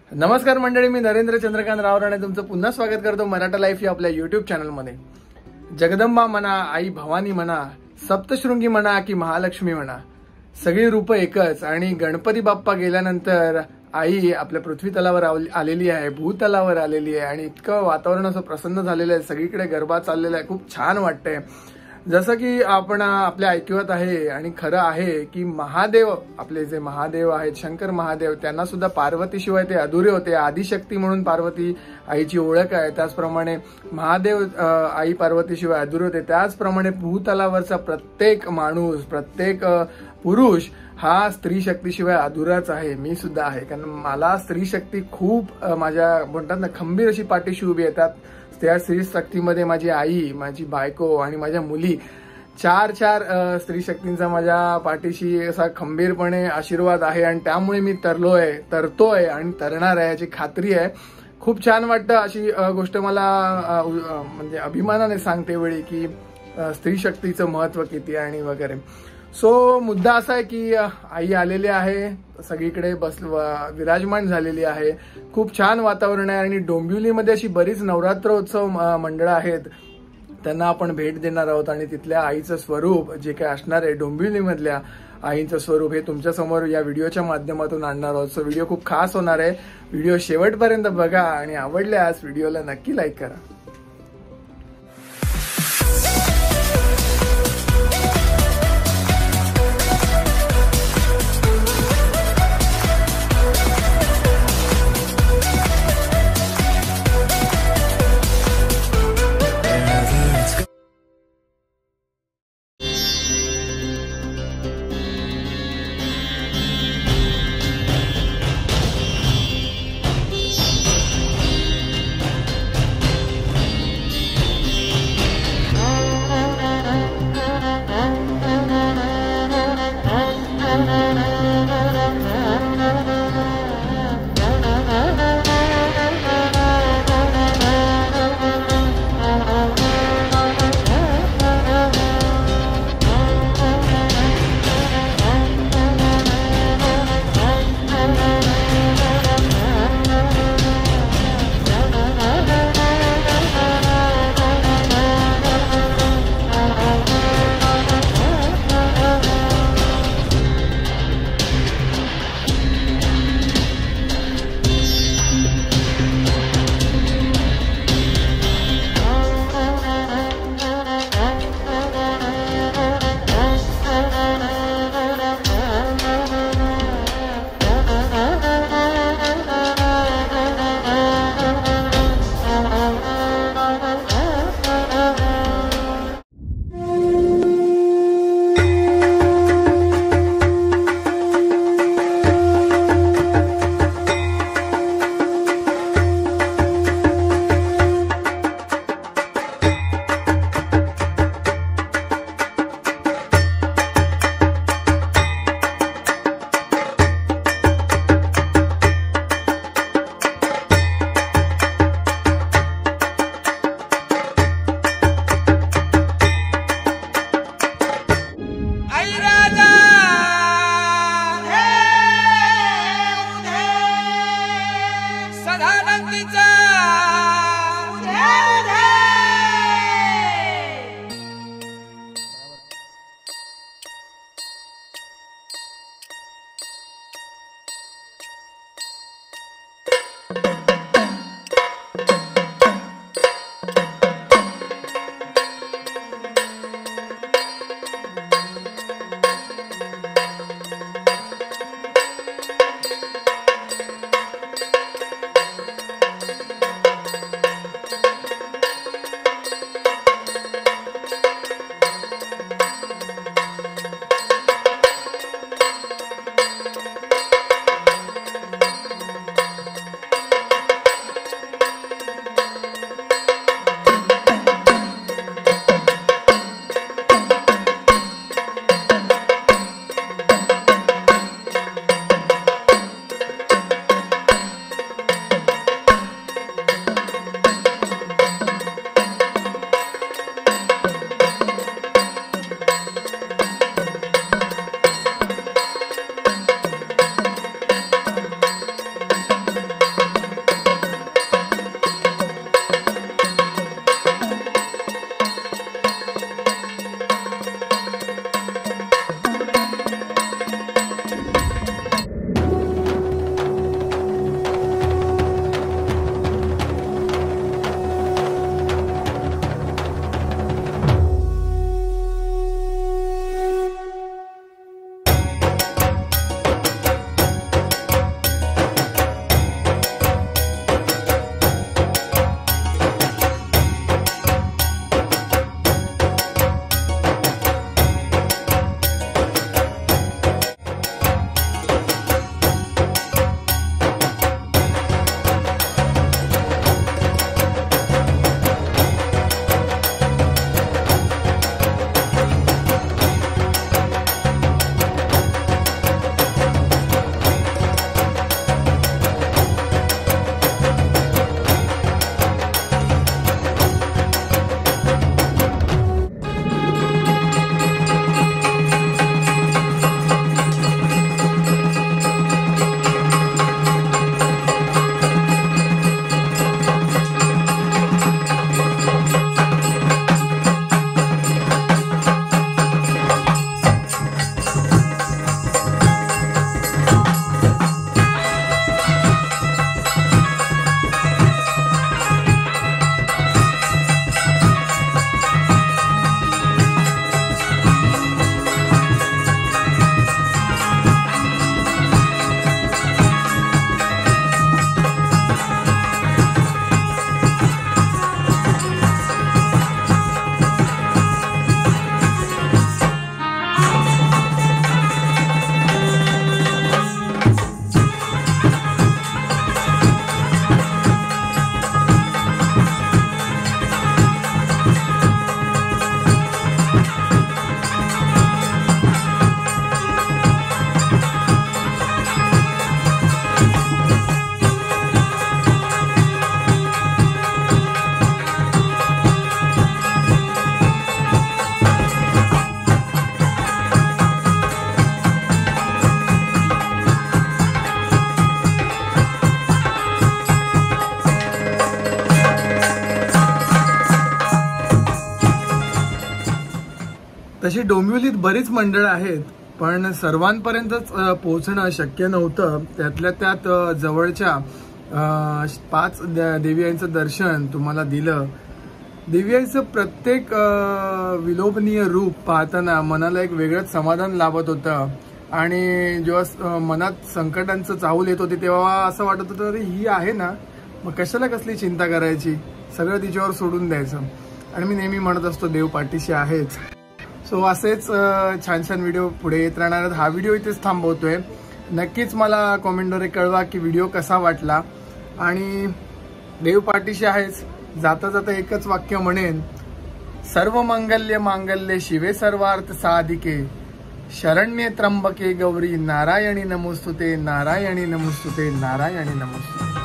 नमस्कार मंडळी, मी नरेंद्र चंद्रकांत रावराणे तुमचं पुन्हा स्वागत करतो मराठा लाईफ या आपल्या यूट्यूब चॅनलमध्ये। जगदंबा म्हणा, आई भवानी म्हणा, सप्तशृंगी म्हणा की महालक्ष्मी म्हणा, सगळी रूप एकच। आणि गणपती बाप्पा गेल्यानंतर आई आपल्या पृथ्वी तलावर आलेली आहे, भूतलावर आलेली आहे आणि इतकं वातावरण असं प्रसन्न झालेलं आहे, सगळीकडे गरबा चाललेला आहे, खूप छान वाटतंय। जसं की आपण आपल्या ऐकवत आहे आणि खरं आहे की महादेव, आपले जे महादेव आहेत शंकर महादेव, त्यांना सुद्धा पार्वतीशिवाय ते अधुरे होते। आदिशक्ती म्हणून पार्वती आईची ओळख आहे, त्याचप्रमाणे महादेव आई पार्वतीशिवाय अधुरे होते। त्याचप्रमाणे भूतलावरचा प्रत्येक माणूस, प्रत्येक पुरुष हा स्त्री शक्तीशिवाय अधुराच आहे। मी सुद्धा आहे, कारण मला स्त्री शक्ती खूप माझ्या म्हणतात ना खंबीर अशी पाठीशी उभी येतात। त्या स्त्री शक्तीमध्ये माझी आई, माझी बायको आणि माझ्या मुली, चार स्त्री शक्तींचा माझ्या पाठीशी असा खंबीरपणे आशीर्वाद आहे आणि त्यामुळे मी तरतोय आणि तरणार आहे याची खात्री आहे। खूप छान वाटतं। अशी गोष्ट मला म्हणजे अभिमानाने सांगते वेळी की स्त्री शक्तीचं महत्त्व किती आणि वगैरे। सो मुद्दा असा आहे की आई आलेली आहे, सगळीकडे विराजमान झालेली आहे, खूप छान वातावरण आहे। आणि डोंबिवलीमध्ये अशी बरीच नवरात्र उत्सव मंडळं आहेत, त्यांना आपण भेट देणार आहोत आणि तिथल्या आईचं स्वरूप जे काय असणार आहे, डोंबिवलीमधल्या आईचं स्वरूप हे तुमच्या समोर या व्हिडिओच्या माध्यमातून आणणार आहोत। सो व्हिडिओ खूप खास होणार आहे, व्हिडिओ शेवटपर्यंत बघा आणि आवडल्यास व्हिडिओला नक्की लाईक करा। तशी डोंबिवलीत बरीच मंडळं आहेत, पण सर्वांपर्यंतच पोहोचणं शक्य नव्हतं. त्यातल्या त्यात जवळच्या 5 देवी आईंचं दर्शन तुम्हाला दिलं. देवी आईचं प्रत्येक विलोभनीय रूप पाहताना मनाला एक वेगळंच समाधान लाभत होतं. आणि जेव्हा मनात संकटांचं चाहूल येत होते तेव्हा असं वाटत होतं, अरे ही आहे ना, मग कशाला कसली चिंता करायची, सगळं तिच्यावर सोडून द्यायचं. आणि मी नेहमी म्हणत असतो, देव पाठीशी आहेच. सो असेच छान छान व्हिडिओ पुढे येत राहणार आहेत. हा व्हिडिओ इथेच थांबवतोय. नक्कीच मला कॉमेंटद्वारे कळवा की व्हिडिओ कसा वाटला. आणि देव पाठीशी आहेच. जाता जाता एकच वाक्य म्हणेन, सर्व मंगल्य मांगल्य शिवे सर्वार्थ साधिके शरण्ये त्र्यंबके गौरी नारायणी नमोस्तुते नारायणी नमोस्तुते नारायणी नमोस्तुते.